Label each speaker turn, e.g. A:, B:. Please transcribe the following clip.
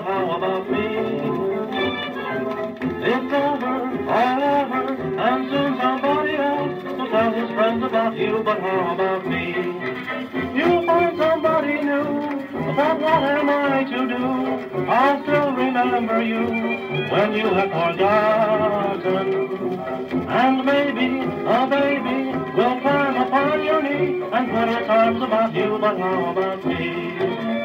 A: how about me? It's over, all over, and soon somebody else will tell his friends about you, but how about me? You'll find somebody new, but what am I to do? I'll still remember you when you have forgotten. And maybe a baby will climb upon your knee and put its arms about you, but how about me?